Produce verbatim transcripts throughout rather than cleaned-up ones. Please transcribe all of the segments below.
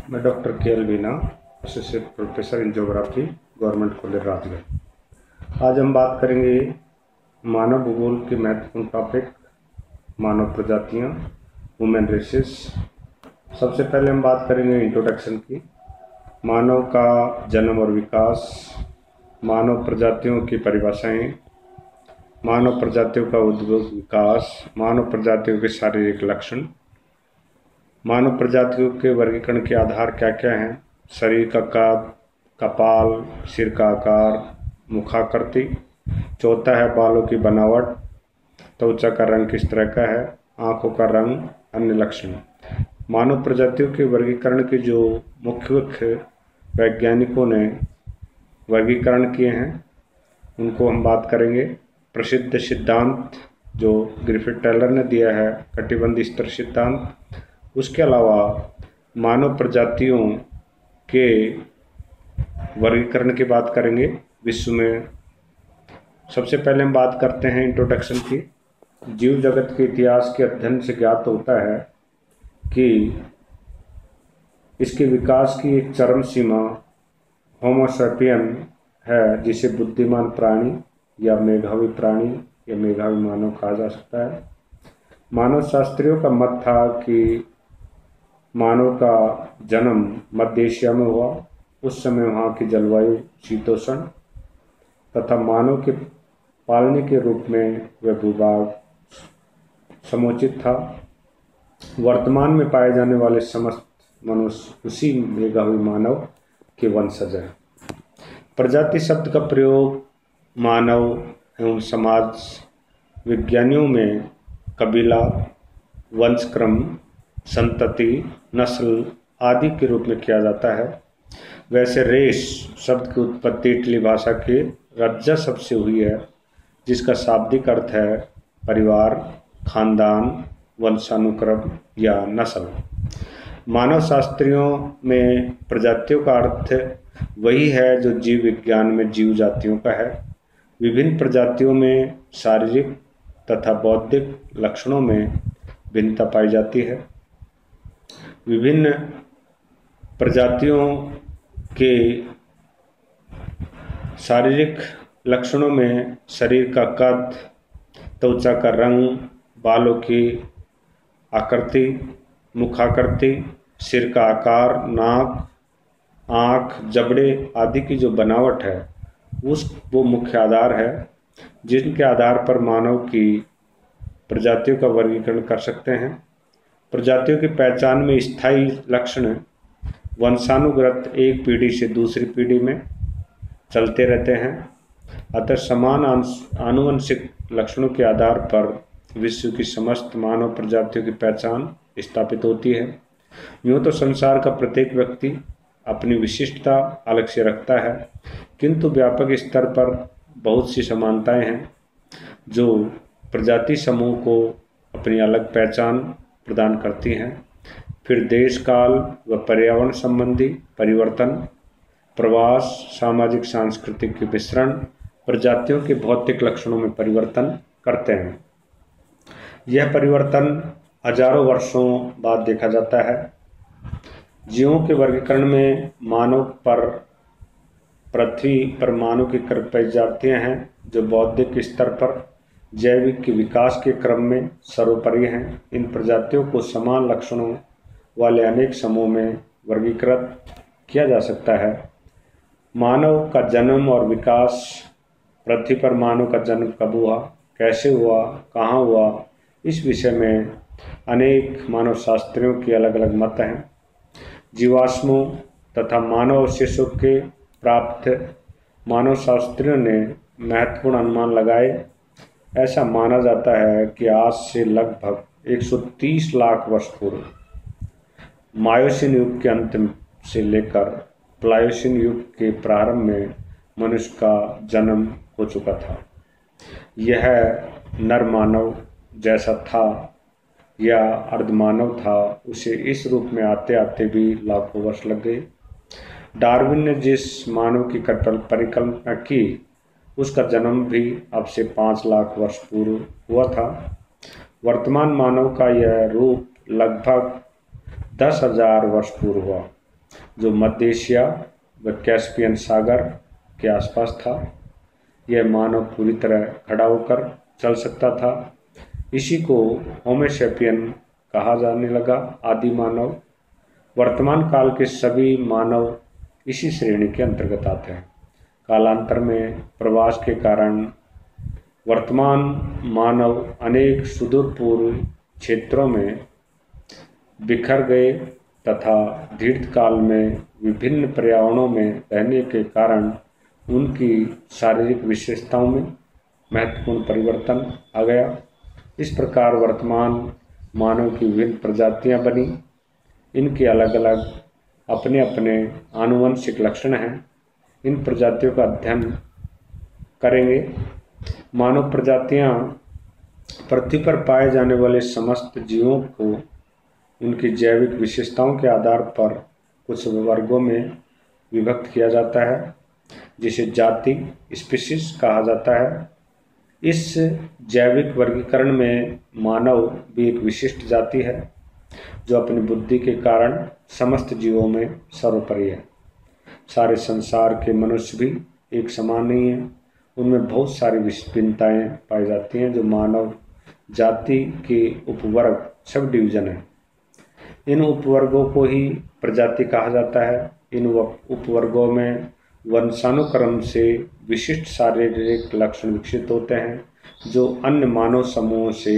मैं doctor K L Veena, assistant professor in geography, government college Rajgarh. आज हम बात करेंगे मानव भूगोल के महत्वपूर्ण टॉपिक मानव प्रजातियां, ह्यूमन रेसेस। सबसे पहले हम बात करेंगे इंट्रोडक्शन की। मानव का जन्म और विकास, मानव प्रजातियों की परिभाषाएं, मानव प्रजातियों का उद्भव विकास, मानव प्रजातियों के शारीरिक लक्षण, मानव प्रजातियों के वर्गीकरण के आधार क्या क्या हैं, शरीर का कद, कपाल, सिर का आकार, मुखाकृति। चौथा है बालों की बनावट, त्वचा का रंग किस तरह का है, आंखों का रंग, अन्य लक्षण। मानव प्रजातियों के वर्गीकरण के जो मुख्य मुख्य वैज्ञानिकों ने वर्गीकरण किए हैं उनको हम बात करेंगे। प्रसिद्ध सिद्धांत जो ग्रिफिथ टेलर ने दिया है, कटिबंध स्तर सिद्धांत। उसके अलावा मानव प्रजातियों के वर्गीकरण की बात करेंगे विश्व में। सबसे पहले हम बात करते हैं इंट्रोडक्शन की। जीव जगत के इतिहास के अध्ययन से ज्ञात होता है कि इसके विकास की एक चरम सीमा होमो सैपियन है, जिसे बुद्धिमान प्राणी या मेधावी प्राणी या मेधावी मानव कहा जा सकता है। मानव शास्त्रियों का मत था कि मानव का जन्म मध्य एशिया में हुआ। उस समय वहाँ की जलवायु शीतोष्ण तथा मानव के पालने के रूप में वह भूभाग समुचित था। वर्तमान में पाए जाने वाले समस्त मनुष्य उसी मेधावी मानव के वंशज हैं। प्रजाति शब्द का प्रयोग मानव एवं समाज विज्ञानियों में कबीला, वंशक्रम, संतति, नस्ल आदि के रूप में किया जाता है। वैसे रेस शब्द की उत्पत्ति इटली भाषा के रज्जा शब्द से हुई है, जिसका शाब्दिक अर्थ है परिवार, खानदान, वंशानुक्रम या नस्ल। मानव शास्त्रियों में प्रजातियों का अर्थ वही है जो जीव विज्ञान में जीव जातियों का है। विभिन्न प्रजातियों में शारीरिक तथा बौद्धिक लक्षणों में भिन्नता पाई जाती है। विभिन्न प्रजातियों के शारीरिक लक्षणों में शरीर का कद, त्वचा का रंग, बालों की आकृति, मुखाकृति, सिर का आकार, नाक, आँख, जबड़े आदि की जो बनावट है उस वो मुख्य आधार है जिनके आधार पर मानव की प्रजातियों का वर्गीकरण कर सकते हैं। प्रजातियों की पहचान में स्थायी लक्षण वंशानुगत एक पीढ़ी से दूसरी पीढ़ी में चलते रहते हैं। अतः समान आनुवंशिक लक्षणों के आधार पर विश्व की समस्त मानव प्रजातियों की पहचान स्थापित होती है। यूँ तो संसार का प्रत्येक व्यक्ति अपनी विशिष्टता अलग से रखता है, किंतु व्यापक स्तर पर बहुत सी समानताएं हैं जो प्रजाति समूह को अपनी अलग पहचान प्रदान करती हैं। फिर देश काल व पर्यावरण संबंधी परिवर्तन, प्रवास, सामाजिक सांस्कृतिक मिश्रण प्रजातियों के भौतिक लक्षणों में परिवर्तन करते हैं। यह परिवर्तन हजारों वर्षों बाद देखा जाता है। जीवों के वर्गीकरण में मानव पर पृथ्वी पर मानव की कई प्रजातियां हैं जो बौद्धिक स्तर पर जैविक के विकास के क्रम में सर्वोपरि हैं। इन प्रजातियों को समान लक्षणों वाले अनेक समूह में वर्गीकृत किया जा सकता है। मानव का जन्म और विकास। पृथ्वी पर मानव का जन्म कब हुआ, कैसे हुआ, कहाँ हुआ, इस विषय में अनेक मानव शास्त्रियों के अलग अलग मत हैं। जीवाश्मों तथा मानव अवशेषों के प्राप्त मानव शास्त्रियों ने महत्वपूर्ण अनुमान लगाए। ऐसा माना जाता है कि आज से लगभग एक सौ तीस लाख वर्ष पूर्व मायोसीन युग के अंत से लेकर प्लायोसीन युग के प्रारंभ में मनुष्य का जन्म हो चुका था। यह नर मानव जैसा था या अर्धमानव था, उसे इस रूप में आते आते भी लाखों वर्ष लग गए। डार्विन ने जिस मानव की परिकल्पना की उसका जन्म भी अब से पाँच लाख वर्ष पूर्व हुआ था। वर्तमान मानव का यह रूप लगभग दस हजार वर्ष पूर्व हुआ। जो मध्य एशिया व कैस्पियन सागर के आसपास था। यह मानव पूरी तरह खड़ा होकर चल सकता था। इसी को होमो सेपियन कहा जाने लगा, आदि मानव। वर्तमान काल के सभी मानव इसी श्रेणी के अंतर्गत आते हैं। कालांतर में प्रवास के कारण वर्तमान मानव अनेक सुदूर पूर्व क्षेत्रों में बिखर गए तथा दीर्घकाल में विभिन्न पर्यावरणों में रहने के कारण उनकी शारीरिक विशेषताओं में महत्वपूर्ण परिवर्तन आ गया। इस प्रकार वर्तमान मानव की विभिन्न प्रजातियां बनी। इनके अलग अलग अपने अपने आनुवंशिक लक्षण हैं। इन प्रजातियों का अध्ययन करेंगे। मानव प्रजातियां पृथ्वी पर पाए जाने वाले समस्त जीवों को उनकी जैविक विशेषताओं के आधार पर कुछ वर्गों में विभक्त किया जाता है, जिसे जाति स्पीशीज कहा जाता है। इस जैविक वर्गीकरण में मानव भी एक विशिष्ट जाति है, जो अपनी बुद्धि के कारण समस्त जीवों में सर्वोपरि है। सारे संसार के मनुष्य भी एक समान नहीं है। उनमें बहुत सारी भिन्नताएं पाई जाती हैं, जो मानव जाति के उपवर्ग सब डिवीजन है। इन उपवर्गों को ही प्रजाति कहा जाता है। इन उपवर्गों में वंशानुक्रम से विशिष्ट शारीरिक लक्षण विकसित होते हैं, जो अन्य मानव समूहों से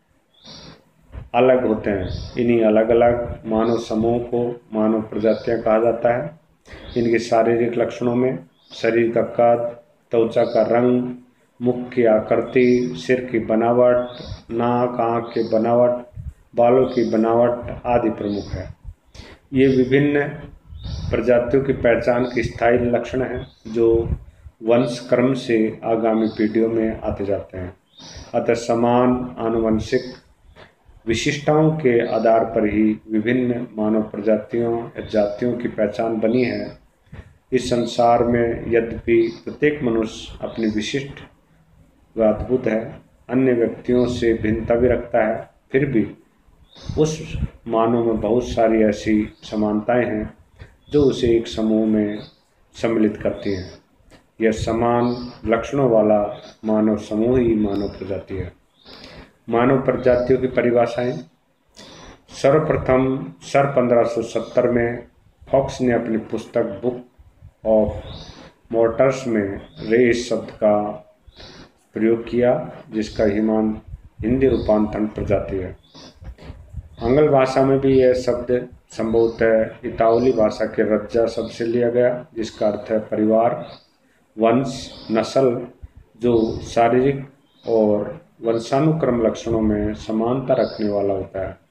अलग होते हैं। इन्हीं अलग अलग मानव समूहों को मानव प्रजातियां कहा जाता है। इनके शारीरिक लक्षणों में शरीर का कद, त्वचा का रंग, मुख की आकृति, सिर की बनावट, नाक आँख की बनावट, बालों की बनावट आदि प्रमुख है। ये विभिन्न प्रजातियों की पहचान के स्थायी लक्षण हैं, जो वंश क्रम से आगामी पीढ़ियों में आते जाते हैं। अतः समान आनुवंशिक विशिष्टताओं के आधार पर ही विभिन्न मानव प्रजातियों या जातियों की पहचान बनी है। इस संसार में यद्यपि प्रत्येक मनुष्य अपनी विशिष्ट व अद्भुत है, अन्य व्यक्तियों से भिन्नता भी रखता है, फिर भी उस मानव में बहुत सारी ऐसी समानताएं हैं जो उसे एक समूह में सम्मिलित करती हैं। यह समान लक्षणों वाला मानव समूह ही मानव प्रजाति है। मानव प्रजातियों की परिभाषाएं। सर्वप्रथम सन पंद्रह सौ सत्तर में फॉक्स ने अपनी पुस्तक बुक ऑफ मोर्टल्स में रेस शब्द का प्रयोग किया, जिसका हिमान हिंदी रूपांतरण प्रजाति है। आंग्ल भाषा में भी यह शब्द संभवतः इतावली भाषा के रज्जा शब्द से लिया गया, जिसका अर्थ है परिवार, वंश, नस्ल, जो शारीरिक और वंशानुक्रम लक्षणों में समानता रखने वाला होता है।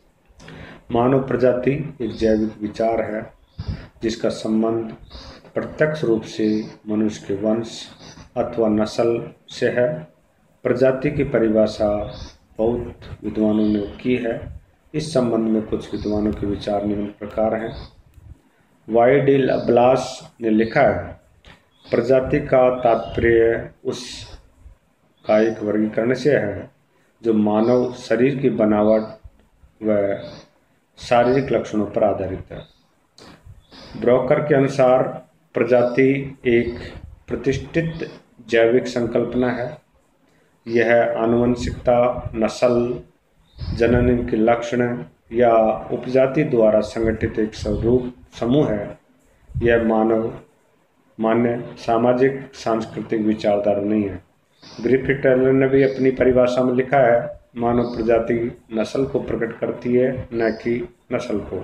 मानव प्रजाति एक जैविक विचार है, जिसका संबंध प्रत्यक्ष रूप से मनुष्य के वंश अथवा नस्ल से है। प्रजाति की परिभाषा बहुत विद्वानों ने की है। इस संबंध में कुछ विद्वानों के विचार निम्न प्रकार हैं। वाई डी ब्लास ने लिखा है, प्रजाति का तात्पर्य उस का एक वर्गीकरण से है जो मानव शरीर की बनावट व शारीरिक लक्षणों पर आधारित है। ब्रोकर के अनुसार प्रजाति एक प्रतिष्ठित जैविक संकल्पना है। यह आनुवंशिकता, नस्ल, जनन के लक्षण या उपजाति द्वारा संगठित एक स्वरूप समूह है। यह मानव मान्य सामाजिक सांस्कृतिक विचारधारा नहीं है। ग्रिफिथ टेलर ने भी अपनी परिभाषा में लिखा है, मानव प्रजाति नस्ल को प्रकट करती है, न कि नस्ल को।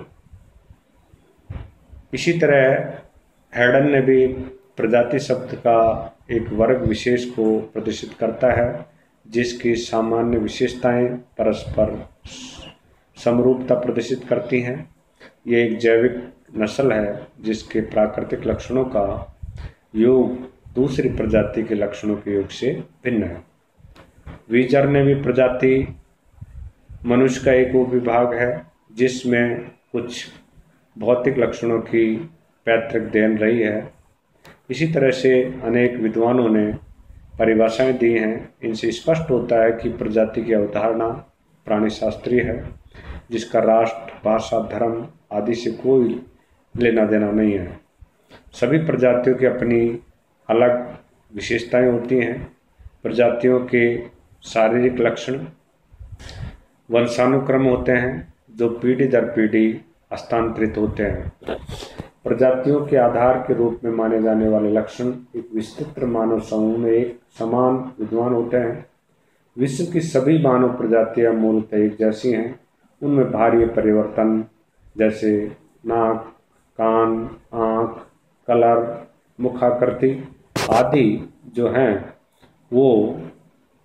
इसी तरह हेडन ने भी प्रजाति शब्द का एक वर्ग विशेष को प्रदर्शित करता है, जिसकी सामान्य विशेषताएं परस्पर समरूपता प्रदर्शित करती हैं। यह एक जैविक नस्ल है जिसके प्राकृतिक लक्षणों का योग दूसरी प्रजाति के लक्षणों के योग से भिन्न है। वीजर ने भी प्रजाति मनुष्य का एक उपविभाग है, जिसमें कुछ भौतिक लक्षणों की पैतृक देन रही है। इसी तरह से अनेक विद्वानों ने परिभाषाएं दी हैं। इनसे स्पष्ट होता है कि प्रजाति की अवधारणा प्राणीशास्त्रीय है, जिसका राष्ट्र, भाषा, धर्म आदि से कोई लेना देना नहीं है। सभी प्रजातियों की अपनी अलग विशेषताएं होती हैं। प्रजातियों के शारीरिक लक्षण वंशानुक्रम होते हैं जो पीढ़ी दर पीढ़ी हस्तांतरित होते हैं। प्रजातियों के आधार के रूप में माने जाने वाले लक्षण एक विस्तृत मानव समूह में एक समान विद्यमान होते हैं। विश्व की सभी मानव प्रजातियां मूलतः एक जैसी हैं। उनमें बाहरी परिवर्तन जैसे नाक, कान, आँख, कलर, मुखाकृति आदि जो हैं वो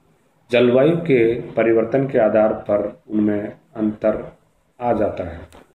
जलवायु के परिवर्तन के आधार पर उनमें अंतर आ जाता है।